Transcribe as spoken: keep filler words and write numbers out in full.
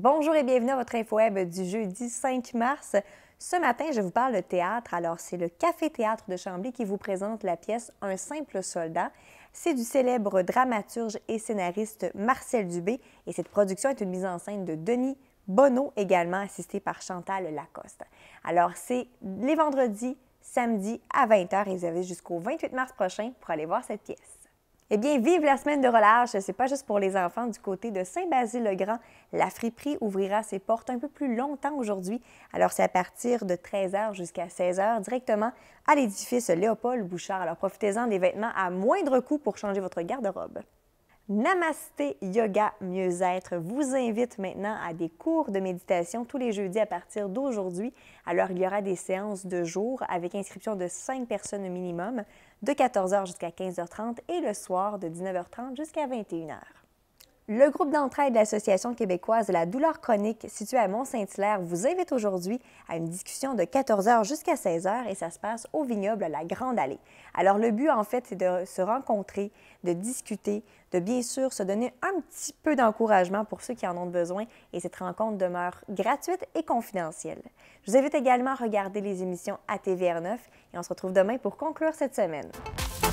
Bonjour et bienvenue à votre InfoWeb du jeudi cinq mars. Ce matin, je vous parle de théâtre. Alors, c'est le Café-Théâtre de Chambly qui vous présente la pièce Un simple soldat. C'est du célèbre dramaturge et scénariste Marcel Dubé et cette production est une mise en scène de Denis Bonneau, également assisté par Chantal Lacoste. Alors, c'est les vendredis, samedi à vingt heures et vous avez jusqu'au vingt-huit mars prochain pour aller voir cette pièce. Eh bien, vive la semaine de relâche! C'est pas juste pour les enfants du côté de Saint-Basile-le-Grand. La friperie ouvrira ses portes un peu plus longtemps aujourd'hui. Alors, c'est à partir de treize heures jusqu'à seize heures, directement à l'édifice Léopold Bouchard. Alors, profitez-en des vêtements à moindre coût pour changer votre garde-robe. Namasté Yoga Mieux-être vous invite maintenant à des cours de méditation tous les jeudis à partir d'aujourd'hui. Alors, il y aura des séances de jour avec inscription de cinq personnes minimum, de quatorze heures jusqu'à quinze heures trente et le soir de dix-neuf heures trente jusqu'à vingt et une heures. Le groupe d'entraide de l'Association québécoise de la douleur chronique situé à Mont-Saint-Hilaire vous invite aujourd'hui à une discussion de quatorze heures jusqu'à seize heures et ça se passe au vignoble à la Grande Allée. Alors le but en fait c'est de se rencontrer, de discuter, de bien sûr se donner un petit peu d'encouragement pour ceux qui en ont besoin et cette rencontre demeure gratuite et confidentielle. Je vous invite également à regarder les émissions à T V R neuf et on se retrouve demain pour conclure cette semaine.